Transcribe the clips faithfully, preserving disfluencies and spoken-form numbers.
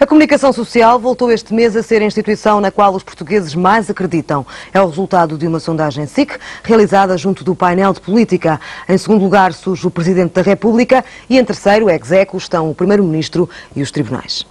A comunicação social voltou este mês a ser a instituição na qual os portugueses mais acreditam. É o resultado de uma sondagem S I C realizada junto do painel de política. Em segundo lugar surge o Presidente da República e em terceiro, ex aequo, estão o Primeiro-Ministro e os tribunais.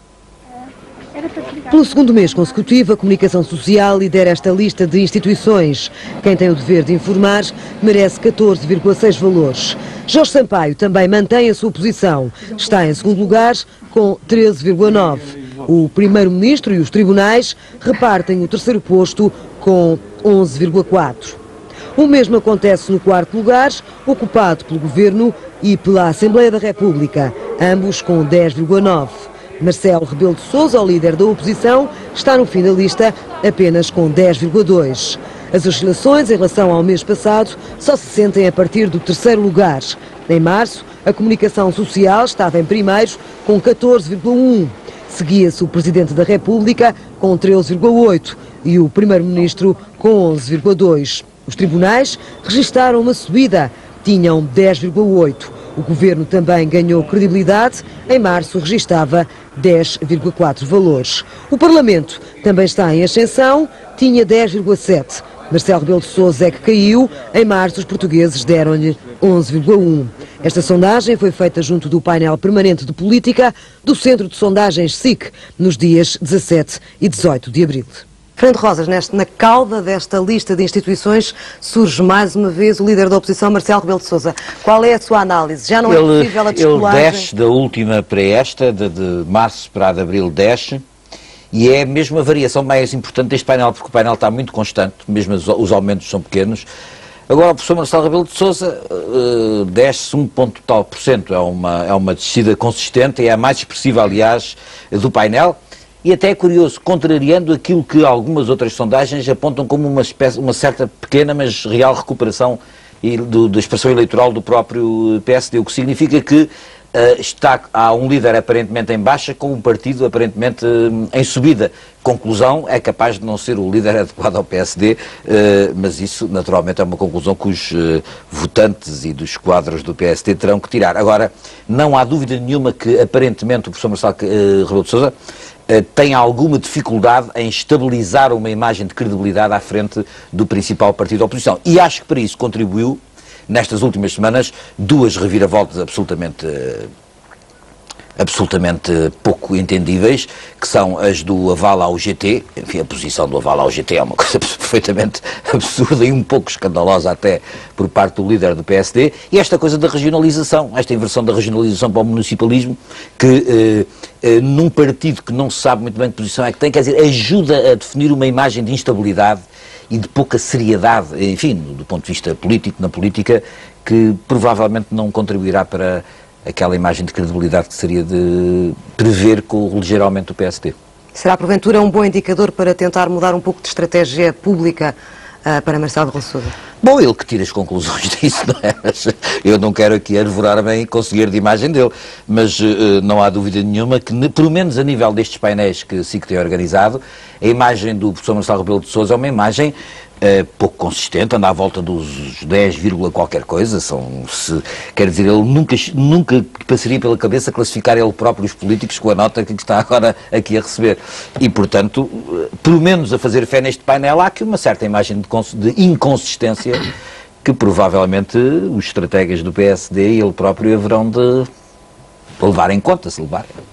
Pelo segundo mês consecutivo, a comunicação social lidera esta lista de instituições. Quem tem o dever de informar merece catorze vírgula seis valores. Jorge Sampaio também mantém a sua posição. Está em segundo lugar com treze vírgula nove. O Primeiro-Ministro e os tribunais repartem o terceiro posto com onze vírgula quatro. O mesmo acontece no quarto lugar, ocupado pelo Governo e pela Assembleia da República, ambos com dez vírgula nove. Marcelo Rebelo de Sousa, o líder da oposição, está no fim da lista apenas com dez vírgula dois. As oscilações em relação ao mês passado só se sentem a partir do terceiro lugar. Em março, a comunicação social estava em primeiro com catorze vírgula um. Seguia-se o Presidente da República com treze vírgula oito e o Primeiro-Ministro com onze vírgula dois. Os tribunais registaram uma subida, tinham dez vírgula oito. O Governo também ganhou credibilidade, em março registava dez vírgula quatro valores. O Parlamento também está em ascensão, tinha dez vírgula sete. Marcelo Rebelo de Sousa é que caiu, em março os portugueses deram-lhe onze vírgula um. Esta sondagem foi feita junto do painel permanente de política do Centro de Sondagens S I C, nos dias dezassete e dezoito de abril. Fernando Rosas, neste, na cauda desta lista de instituições surge mais uma vez o líder da oposição, Marcelo Rebelo de Sousa. Qual é a sua análise? Já não é ele, possível a descolagem? Ele desce da última para esta, de, de março para a de abril desce, e é mesmo a variação mais importante deste painel, porque o painel está muito constante, mesmo os, os aumentos são pequenos. Agora o professor Marcelo Rebelo de Sousa uh, desce um ponto tal por cento, é uma, é uma descida consistente, é a mais expressiva, aliás, do painel. E até é curioso, contrariando aquilo que algumas outras sondagens apontam como uma, espécie, uma certa pequena, mas real recuperação e do, da expressão eleitoral do próprio P S D, o que significa que uh, está, há um líder aparentemente em baixa com um partido aparentemente uh, em subida. Conclusão, é capaz de não ser o líder adequado ao P S D, uh, mas isso naturalmente é uma conclusão que os uh, votantes e dos quadros do P S D terão que tirar. Agora, não há dúvida nenhuma que aparentemente o professor Marcelo uh, Rebelo de Sousa tem alguma dificuldade em estabilizar uma imagem de credibilidade à frente do principal partido da oposição. E acho que para isso contribuiu, nestas últimas semanas, duas reviravoltas absolutamente, absolutamente pouco entendíveis, que são as do aval ao G T. Enfim, a posição do aval ao G T é uma coisa perfeitamente absurda e um pouco escandalosa até por parte do líder do P S D, e esta coisa da regionalização, esta inversão da regionalização para o municipalismo, que eh, eh, num partido que não se sabe muito bem que posição é que tem, quer dizer, ajuda a definir uma imagem de instabilidade e de pouca seriedade, enfim, do ponto de vista político, na política, que provavelmente não contribuirá para aquela imagem de credibilidade que seria de prever com o ligeiro aumento do P S D. Será, porventura, um bom indicador para tentar mudar um pouco de estratégia pública uh, para Marcelo Rebelo de Sousa? Bom, ele que tira as conclusões disso, não é? Mas eu não quero aqui arvorar bem conseguir de imagem dele, mas uh, não há dúvida nenhuma que, pelo menos a nível destes painéis que a S I C tem organizado, a imagem do professor Marcelo Rebelo de Sousa é uma imagem Uh, pouco consistente, anda à volta dos dez, qualquer coisa, são, se, quer dizer, ele nunca, nunca passaria pela cabeça classificar ele próprio os políticos com a nota que está agora aqui a receber. E, portanto, uh, pelo menos a fazer fé neste painel, há aqui uma certa imagem de, de inconsistência que provavelmente os estrategas do P S D e ele próprio haverão de levar em conta, se levarem.